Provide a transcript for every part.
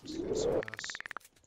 Get some ass.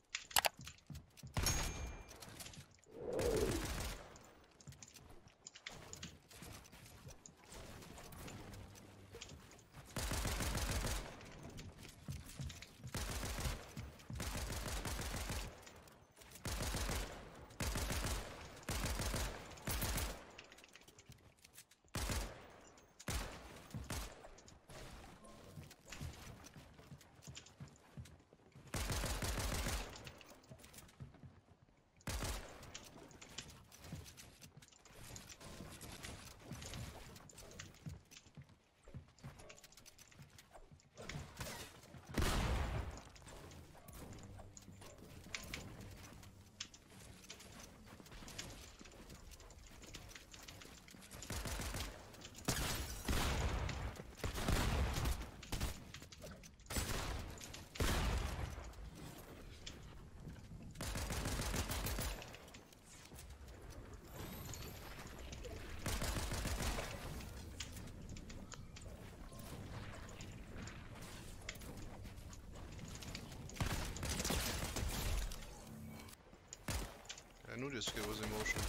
I knew this kid was emotional.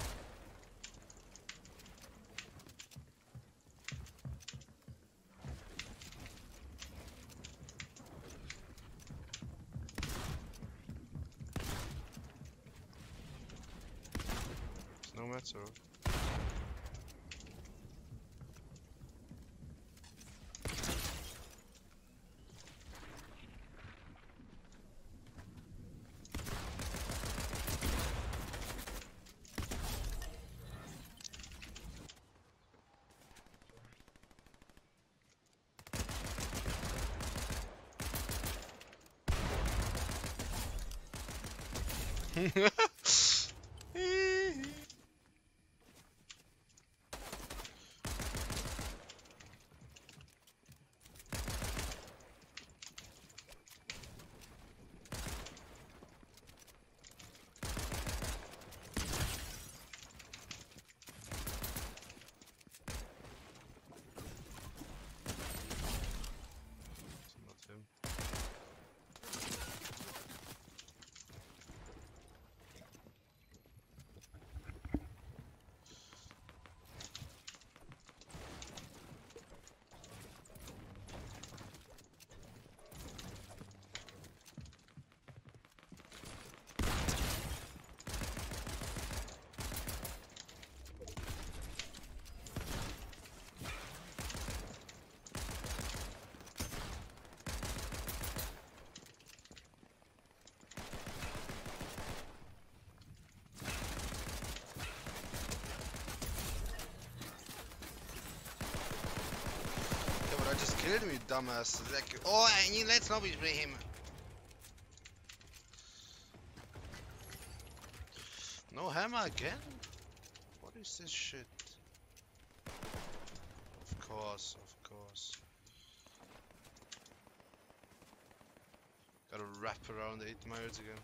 It's no matter. Not him. Yeah, but I just killed him, you dumbass. Like, oh, let's not be him. No hammer again? What is this shit? Of course, of course. Gotta wrap around 8 miles again.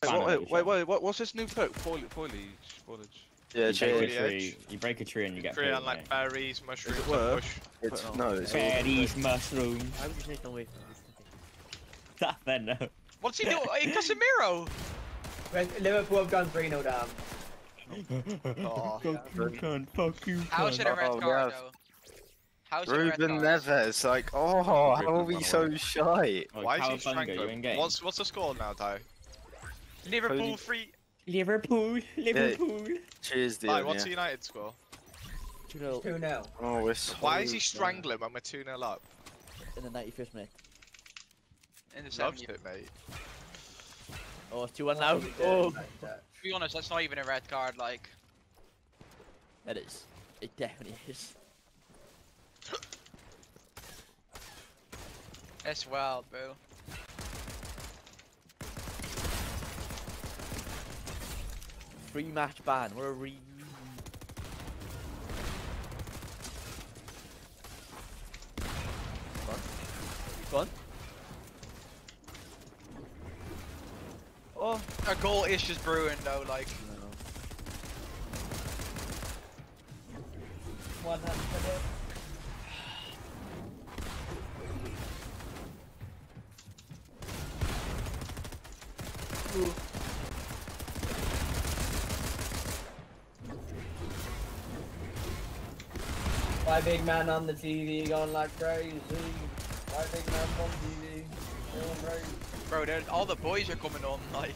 What's this new perk? Foliage. Yeah, You break a cheers. tree. You break a tree and you get Tree paid, and like mate. berries, mushrooms, Is it and worth? bush. It's, no, it's all. Berries, mushrooms. Why would you take away from this? That then no. What's he doing? Hey, Casemiro! Liverpool have gone 3-0 down. Oh, Fuck you, cunt. Fuck you, How should a red Oh, card yeah. though? How should a red Ruben card? Neves, like, oh, how Ruben are we run so away. shy? Oh, why is he Cowabunga, strangling? you in game? What's the score now, Ty? Liverpool 3. Liverpool. Cheers, Ty, dear. what's the United score? 2-0 Oh, we're so Why is he strangling when we're 2-0 up? in the 91st minute. In the Loves 70th. it, mate. Oh, it's 2-1 now. Oh, To be honest, that's not even a red card. Like, it is. It definitely is. that's wild, bro. Free match ban. What a Fun. Oh, a goal is just brewing though. Like, One hand for it. My big man on the TV going like crazy. My big man on TV going crazy. bro, all the boys are coming on. Like,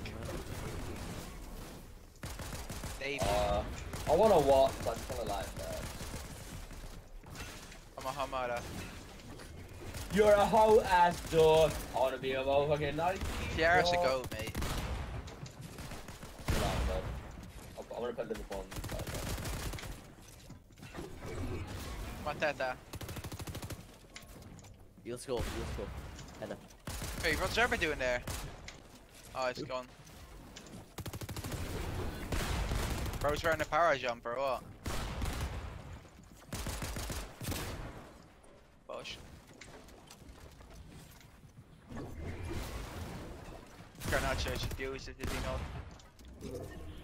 Dave, I want to watch. I'm kind of like that. I'm a Hamada. You're a whole ass dog. I want to be a motherfucking night. Sierra's a go, mate. I'm gonna put Liverpool on the side. Mateta. You'll score. Header. Hey, what's Zerba doing there? Oh, it's gone. Bro's wearing a power jumper, or what? Bush. Garnacho should use it, did he not?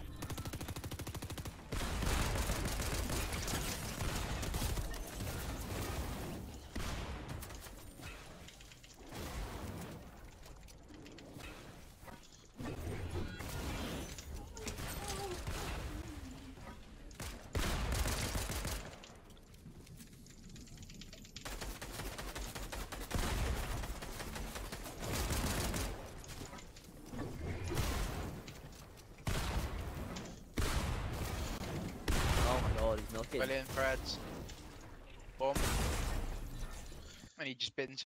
Oh my god, he's milking. Brilliant, Freds. Boom. And he just bins